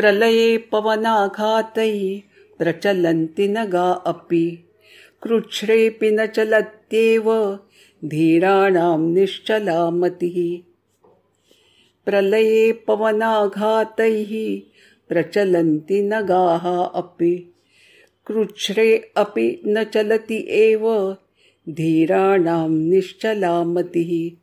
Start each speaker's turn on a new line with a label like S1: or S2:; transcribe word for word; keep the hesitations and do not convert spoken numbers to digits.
S1: प्रलये पवनाघातैः प्रचलन्ति नगा अपि कृच्छ्रेऽपि न चलत्येव धीराणां निश्चला मतिः। प्रलये पवनाघातैः प्रचलन्ति नगाः अपि कृच्छ्रे अपि न चलति एव धीराणां निश्चला मतिः।